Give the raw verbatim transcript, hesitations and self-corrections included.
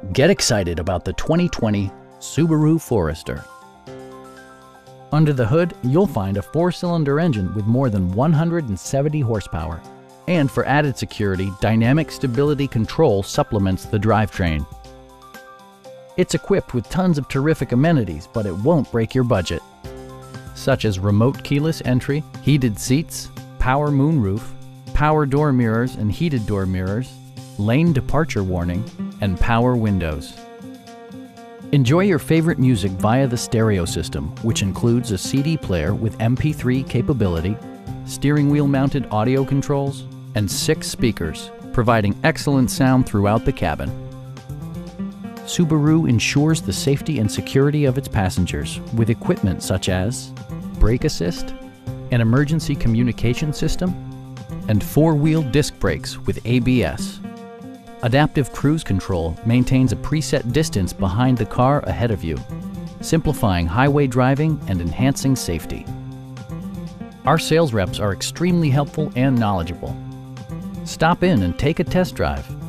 Get excited about the twenty twenty Subaru Forester. Under the hood, you'll find a four-cylinder engine with more than one hundred seventy horsepower. And for added security, dynamic stability control supplements the drivetrain. It's equipped with tons of terrific amenities, but it won't break your budget, such as remote keyless entry, heated seats, power moonroof, power door mirrors and heated door mirrors, lane departure warning, and power windows. Enjoy your favorite music via the stereo system, which includes a C D player with M P three capability, steering wheel mounted audio controls, and six speakers, providing excellent sound throughout the cabin. Subaru ensures the safety and security of its passengers with equipment such as brake assist, an emergency communication system, and four-wheel disc brakes with A B S. Adaptive Cruise Control maintains a preset distance behind the car ahead of you, simplifying highway driving and enhancing safety. Our sales reps are extremely helpful and knowledgeable. Stop in and take a test drive.